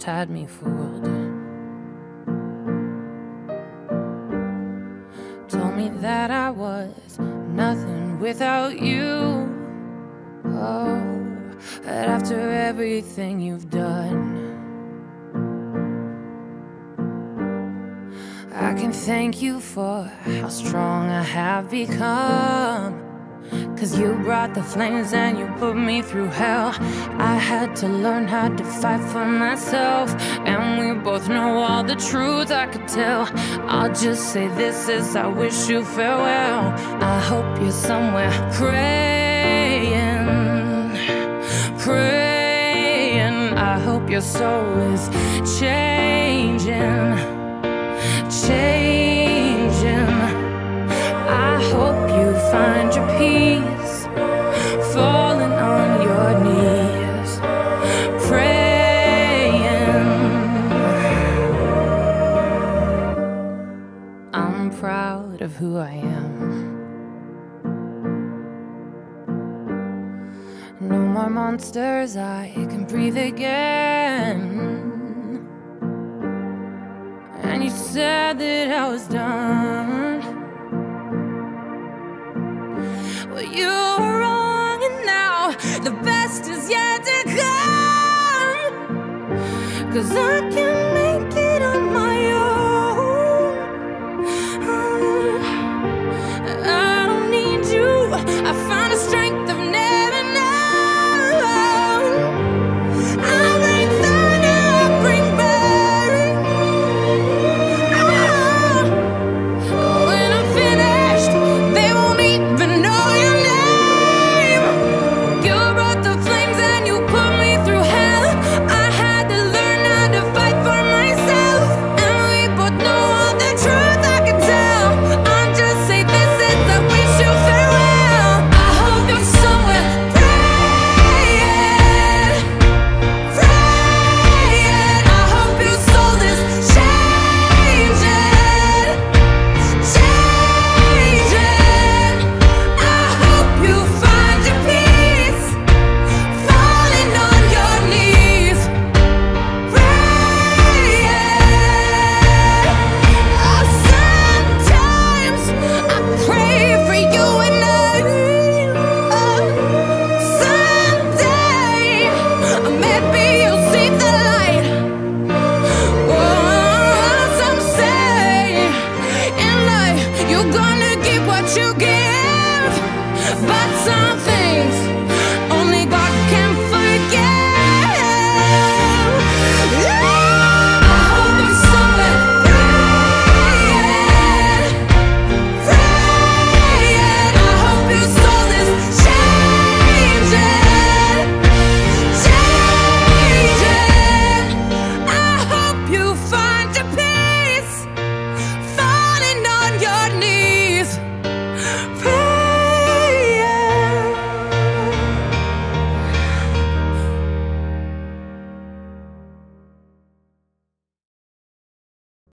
past had me fooled. Told me that I was nothing without you. Oh, but after everything you've done, I can thank you for how strong I have become. 'Cause you brought the flames and you put me through hell. I had to learn how to fight for myself, and we both know all the truth I could tell. I'll just say this as I wish you farewell. I hope you're somewhere praying, praying. I hope your soul is changing, changing. I hope you find your peace, falling on your knees, praying. I'm proud of who I am. No more monsters, I can breathe again. And you said that I was done. Well, you were wrong, and now the best is yet to come. 'Cause I can make it on my own. I don't need you. I found a strength I've never known. I bring thunder, I bring burning. When I'm finished, they won't even know your name. You brought the flames and you put me through hell. I had to learn how to fight for myself, and we both know all the truth I can tell. I'll just say this as I wish you farewell. I hope you're somewhere praying, praying. I hope your soul is changing, changing. I hope you find your peace, falling on your knees, praying. Sometimes I pray for you and someday maybe you'll see the light. Oh, some say in life you're gonna get what you get.